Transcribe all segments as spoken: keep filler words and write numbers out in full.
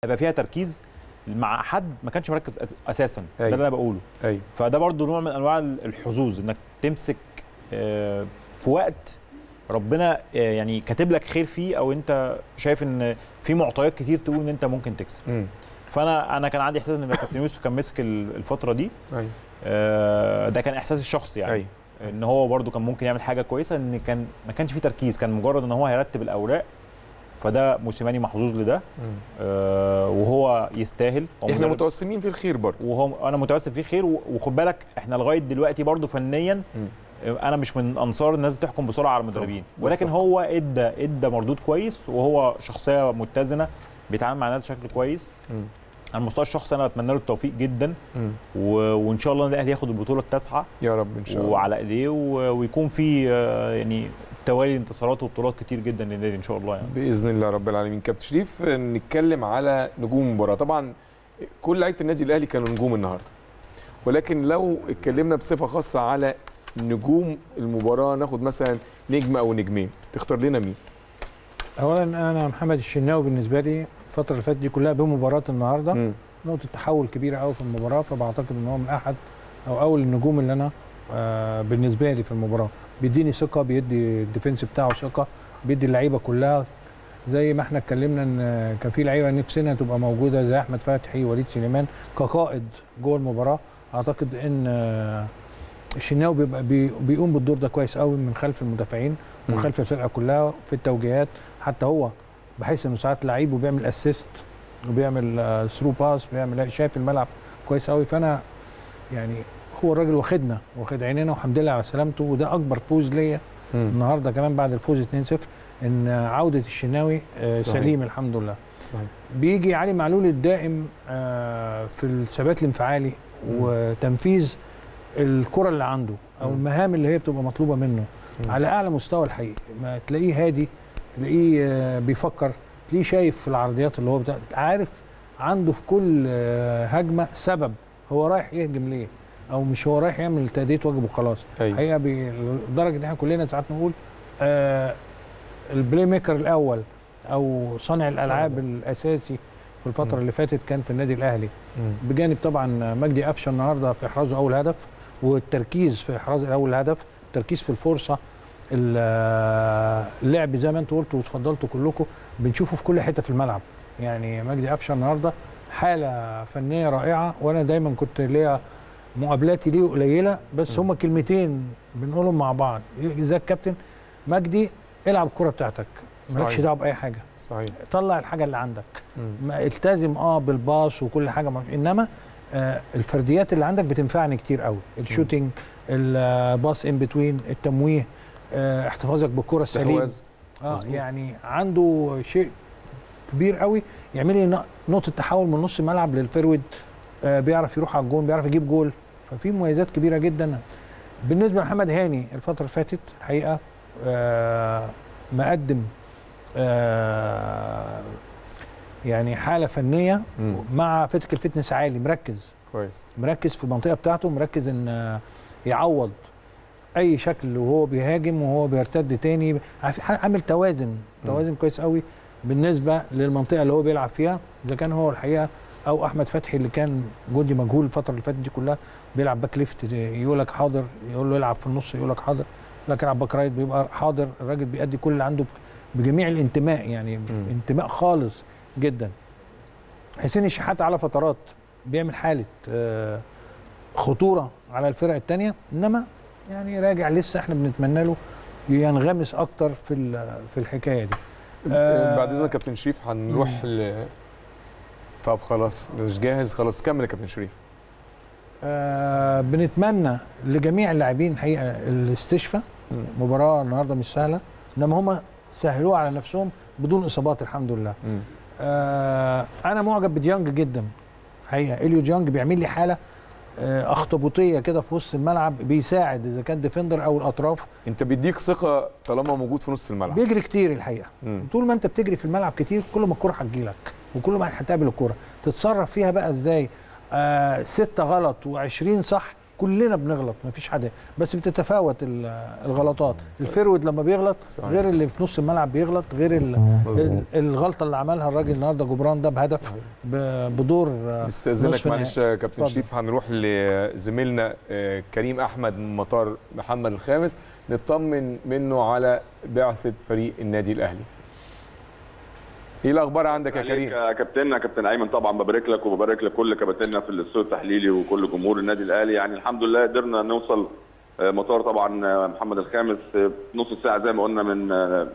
هيبقى فيها تركيز مع حد ما كانش مركز اساسا. أيوة. ده اللي انا بقوله. أيوة. فده برضو نوع من انواع الحظوظ، انك تمسك في وقت ربنا يعني كاتب لك خير فيه، او انت شايف ان في معطيات كتير تقول ان انت ممكن تكسب. م. فانا انا كان عندي احساس ان كابتن يوسف كان ماسك الفتره دي. أيوة. ده كان احساسي الشخصي يعني. أيوة. ان هو برضو كان ممكن يعمل حاجه كويسه، ان كان ما كانش فيه تركيز، كان مجرد ان هو هيرتب الاوراق. فده موسيماني محظوظ لده. آه وهو يستاهل. احنا متوسمين في الخير برضه، وهو انا متوسم فيه خير. وخد بالك احنا لغايه دلوقتي برضه فنيا م. انا مش من انصار الناس بتحكم بسرعه على المدربين، ولكن هو ادى ادى مردود كويس، وهو شخصيه متزنه بيتعامل مع الناس بشكل كويس. م. على المستوى الشخصي انا بتمنى له التوفيق جدا. و... وان شاء الله الاهلي ياخد البطوله التاسعه يا رب ان شاء الله وعلى ايديه، و... ويكون في يعني توالي انتصارات وبطولات كتير جدا للنادي ان شاء الله يعني. باذن الله رب العالمين. كابتن شريف، نتكلم على نجوم المباراه. طبعا كل لعيبه النادي الاهلي كانوا نجوم النهارده، ولكن لو اتكلمنا بصفه خاصه على نجوم المباراه، ناخد مثلا نجم او نجمين، تختار لنا مين؟ اولا انا محمد الشناوي بالنسبه لي الفتره اللي فاتت دي كلها بمباراه النهارده م. نقطه تحول كبيره قوي في المباراه، فبعتقد ان هو من احد او اول النجوم اللي انا آه بالنسبه لي في المباراه. بيديني ثقه، بيدي الديفنس بتاعه ثقه، بيدي اللعيبه كلها. زي ما احنا اتكلمنا ان كان في لعيبه نفسنا تبقى موجوده زي احمد فتحي، وليد سليمان كقائد جوه المباراه. اعتقد ان آه الشناوي بيبقى بي بيقوم بالدور ده كويس قوي من خلف المدافعين ومن خلف الفرقه كلها في التوجيهات. حتى هو بحيث انه ساعات لعيب وبيعمل اسيست وبيعمل آه ثرو باس، بيعمل شايف الملعب كويس قوي. فانا يعني هو الراجل واخدنا واخد عينينا، والحمد لله على سلامته. وده اكبر فوز ليا النهارده كمان بعد الفوز اتنين صفر، ان عوده الشناوي آه سليم الحمد لله. صحيح. بيجي علي معلول الدائم آه في الثبات الانفعالي مم. وتنفيذ الكره اللي عنده او مم. المهام اللي هي بتبقى مطلوبه منه مم. على اعلى مستوى الحقيقي. ما تلاقيه هادي، تلاقيه آه بيفكر، تلاقيه شايف في العرضيات اللي هو بتاع، عارف عنده في كل آه هجمه سبب هو رايح يهجم ليه، او مش هو رايح يعمل تأدية واجب وخلاص. الحقيقه لدرجه ان احنا كلنا ساعات نقول آه البلاي ميكر الاول او صانع الالعاب صحيح. الاساسي في الفتره م. اللي فاتت كان في النادي الاهلي، م. بجانب طبعا مجدي قفشه النهارده في احرازه اول هدف، والتركيز في احراز اول هدف، التركيز في الفرصه، اللعب زي ما انتوا قلتوا واتفضلتوا كلكم بنشوفه في كل حته في الملعب. يعني مجدي قفشه النهارده حاله فنيه رائعه، وانا دايما كنت ليا مقابلاتي ليه قليله، بس هما كلمتين بنقولهم مع بعض. ازيك كابتن مجدي، العب الكره بتاعتك، مالكش دعوه باي حاجه. صحيح. طلع الحاجه اللي عندك، ما التزم اه بالباص وكل حاجه، مش انما آه الفرديات اللي عندك بتنفعني كتير قوي، الشوتينج، الباص ان بتوين، التمويه، آه احتفاظك بالكره السليمه. اه يعني عنده شيء كبير قوي يعمل لي نقطه تحول من نص الملعب للفيرود، آه بيعرف يروح على الجون، بيعرف يجيب جول، ففي مميزات كبيره جدا. بالنسبه لمحمد هاني الفتره اللي فاتت الحقيقه آه مقدم آه يعني حاله فنيه مم. مع فتك الفتنس عالي، مركز كويس، مركز في المنطقه بتاعته، مركز ان آه يعوض اي شكل وهو بيهاجم وهو بيرتد تاني، عامل توازن توازن مم. كويس قوي بالنسبه للمنطقه اللي هو بيلعب فيها. اذا كان هو الحقيقه او احمد فتحي اللي كان جندي مجهول الفتره اللي فاتت دي كلها، بيلعب باك ليفت يقول لك حاضر، يقول له يلعب في النص يقول لك حاضر، لكن يلعب باك رايت بيبقى حاضر. الراجل بيأدي كل اللي عنده بجميع الانتماء، يعني م. انتماء خالص جدا. حسين الشحات على فترات بيعمل حاله خطوره على الفرق الثانيه، انما يعني راجع لسه احنا بنتمنى له ينغمس اكتر في في الحكايه دي. آه بعد اذنك كابتن شريف هنروح ل طب خلاص مش جاهز، خلاص كمل يا كابتن شريف. آه بنتمنى لجميع اللاعبين الحقيقه الاستشفاء. مباراه النهارده مش سهله، انما هم سهلوها على نفسهم بدون اصابات الحمد لله. آه انا معجب بديانج جدا حقيقه. اليو ديانج بيعمل لي حاله آه اخطبوطيه كده في وسط الملعب، بيساعد اذا كان ديفندر او الاطراف. انت بيديك ثقه طالما موجود في نص الملعب، بيجري كتير الحقيقه. مم. طول ما انت بتجري في الملعب كتير كل ما الكره هتجيلك، وكل ما هتقابل الكره تتصرف فيها بقى ازاي. آه ستة غلط وعشرين صح، كلنا بنغلط مفيش حد، بس بتتفاوت الغلطات. الفيرود لما بيغلط صحيح. غير اللي في نص الملعب بيغلط، غير الغلطه اللي عملها الراجل النهارده جبران ده بهدف صحيح. بدور. استاذنك معلش يا كابتن شريف، هنروح لزميلنا كريم احمد من مطار محمد الخامس نطمن منه على بعثه فريق النادي الاهلي. ايه الاخبار عندك يا كريم؟ يا كابتننا كابتن ايمن، طبعا ببارك لك وببارك لكل كباتننا في الاستوديو التحليلي وكل جمهور النادي الاهلي. يعني الحمد لله قدرنا نوصل مطار طبعا محمد الخامس نص ساعه زي ما قلنا من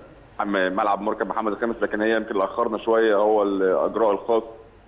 ملعب مركب محمد الخامس، لكن هي يمكن اخرنا شويه، هو الاجراء الخاص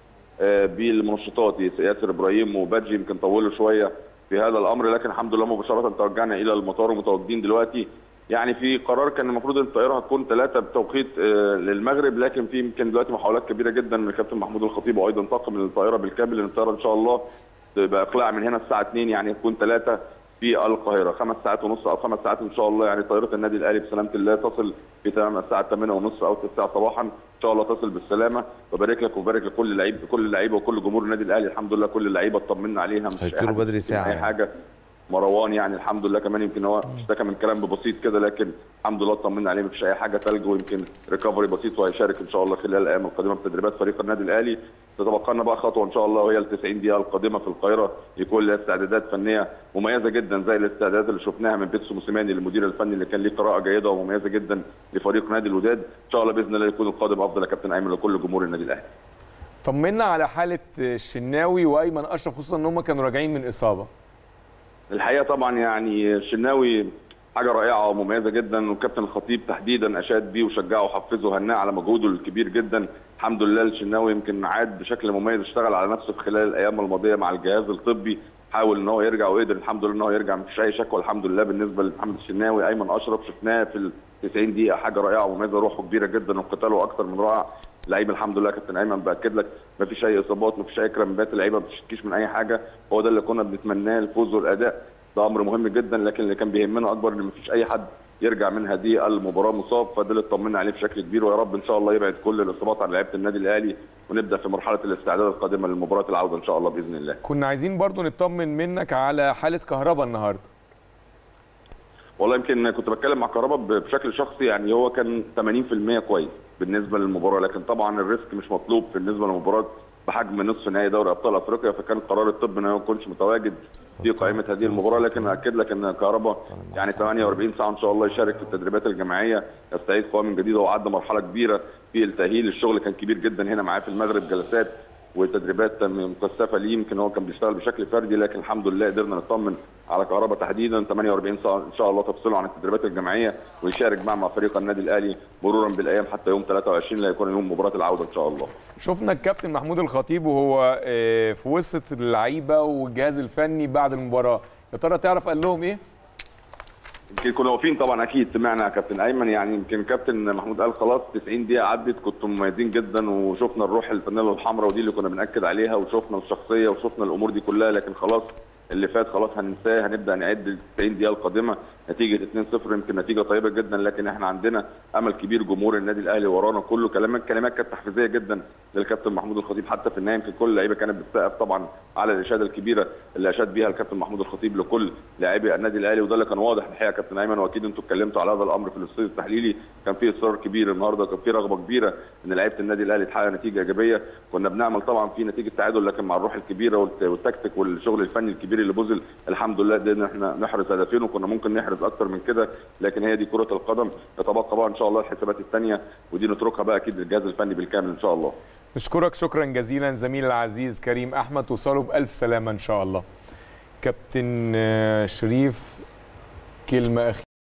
بالمنشطات ياسر ابراهيم وبادجي يمكن طولوا شويه في هذا الامر، لكن الحمد لله مباشره توجهنا الى المطار ومتواجدين دلوقتي. يعني في قرار كان المفروض الطائره هتكون ثلاثة بتوقيت للمغرب، لكن في يمكن دلوقتي محاولات كبيره جدا من الكابتن محمود الخطيب وايضا طاقم الطائره بالكامل ان الطائره ان شاء الله تبقى اقلاع من هنا الساعه اتنين، يعني تكون ثلاثة في القاهره، خمس ساعات ونص او خمس ساعات ان شاء الله. يعني طائره النادي الاهلي بسلامه الله تصل في تمام الساعه ثمانية ونص او تسعة صباحا ان شاء الله تصل بالسلامه. وبارك لك وبارك لكل لعيب كل اللعيبه وكل جمهور النادي الاهلي، الحمد لله كل اللعيبه اطمنا عليها، مش هيطيروا بدري ساعه اي حاجه. مروان يعني الحمد لله كمان يمكن هو اشتكى من كلام بسيط كده، لكن الحمد لله اطمنا عليه مفيش اي حاجه، ثلج ويمكن ريكفري بسيط، وهيشارك ان شاء الله خلال الايام القادمه في تدريبات فريق النادي الاهلي. تتبقى لنا بقى خطوه ان شاء الله وهي ال تسعين دقيقه القادمه في القاهره، يكون لها استعدادات فنيه مميزه جدا زي الاستعدادات اللي شفناها من بيتسو موسيماني المدير الفني اللي كان ليه قراءه جيده ومميزه جدا لفريق نادي الوداد. ان شاء الله باذن الله يكون القادم افضل يا كابتن ايمن لكل جمهور النادي الاهلي. طمنا على حاله الشناوي وايمن اشرف، خصوصا ان هم كانوا راجعين من اصابه. الحقيقه طبعا يعني الشناوي حاجه رائعه ومميزه جدا، والكابتن الخطيب تحديدا اشاد بيه وشجعه وحفزه وهناه على مجهوده الكبير جدا. الحمد لله الشناوي يمكن عاد بشكل مميز، اشتغل على نفسه في خلال الايام الماضيه مع الجهاز الطبي، حاول ان هو يرجع وقدر الحمد لله ان هو يرجع، مفيش اي شكوى الحمد لله بالنسبه لمحمد الشناوي. ايمن اشرف شفناه في ال تسعين دقيقه حاجه رائعه ومميزه، روحه كبيره جدا وقتاله اكثر من رائع. لعيب الحمد لله كابتن ايمن باكد لك مفيش اي اصابات مفيش اي كرامبات، اللعيبه ما بتشتكيش من اي حاجه، هو ده اللي كنا بنتمناه، الفوز والاداء ده امر مهم جدا، لكن اللي كان بيهمنا اكبر ان مفيش اي حد يرجع من هذه المباراه مصاب، فده اللي اطمنا عليه بشكل كبير. ويا رب ان شاء الله يبعد كل الاصابات عن لعيبه النادي الاهلي ونبدا في مرحله الاستعداد القادمه لمباراه العوده ان شاء الله باذن الله. كنا عايزين برضو نطمن منك على حاله كهربا النهارده. والله يمكن كنت بتكلم مع كهربا بشكل شخصي، يعني هو كان ثمانين بالمية كويس بالنسبه للمباراه، لكن طبعا الريسك مش مطلوب بالنسبه لمباراه بحجم نصف نهائي دوري ابطال افريقيا، فكان قرار الطب انه ما يكونش متواجد في قائمه هذه المباراه، لكن اكد لك ان كهربا يعني ثمانية وأربعين ساعه ان شاء الله يشارك في التدريبات الجماعيه، يستعيد قوه من جديد، وعدى مرحله كبيره في التاهيل. الشغل كان كبير جدا هنا معاه في المغرب، جلسات وتدريبات مكثفه ليه، يمكن هو كان بيشتغل بشكل فردي، لكن الحمد لله قدرنا نطمن على كهربا تحديدا ثمانية وأربعين ساعه ان شاء الله تفصله عن التدريبات الجماعيه ويشارك مع مع فريق النادي الاهلي مرورا بالايام حتى يوم ثلاثة وعشرين اللي هيكون يوم مباراه العوده ان شاء الله. شفنا الكابتن محمود الخطيب وهو في وسط اللعيبه والجهاز الفني بعد المباراه، يا ترى تعرف قال لهم ايه؟ يمكن كنا واقفين طبعا اكيد سمعنا يا كابتن ايمن، يعني يمكن كابتن محمود قال خلاص تسعين دقيقه عدت كنتم مميزين جدا، وشفنا الروح الفانيلا الحمراء ودي اللي كنا بناكد عليها، وشفنا الشخصيه وشفنا الامور دي كلها، لكن خلاص اللي فات خلاص هننساه، هنبدا نعد ال تسعين دقيقه القادمه. نتيجه اتنين صفر يمكن نتيجه طيبه جدا، لكن احنا عندنا امل كبير، جمهور النادي الاهلي ورانا كله. كلمات كلمات كانت تحفيزيه جدا للكابتن محمود الخطيب، حتى في النهايه يمكن كل اللعيبه كانت بتسقف طبعا على الاشاده الكبيره اللي اشاد بيها الكابتن محمود الخطيب لكل لاعبي النادي الاهلي، وده اللي كان واضح الحقيقه يا كابتن ايمن، واكيد انتم اتكلمتوا على هذا الامر في الاستوديو التحليلي. كان في اصرار كبير النهارده، كان في رغبه كبيره ان لعيبه النادي الاهلي تحقق نتيجه ايجابيه. كنا بنعمل طبعا في نتيجه تعادل، لكن مع الروح الكبيره والتكتيك والشغل الفني الكبير اللي بذل الحمد لله قدرنا احنا نحرز هدفين، وكنا ممكن نحرز اكتر من كده، لكن هي دي كره القدم. يتبقى بقى ان شاء الله الحسابات الثانيه ودي نتركها بقى اكيد للجهاز الفني بالكامل ان شاء الله. نشكرك شكرا جزيلا زميلي العزيز كريم احمد، توصلوا بالف سلامه ان شاء الله. كابتن شريف كلمه اخيره.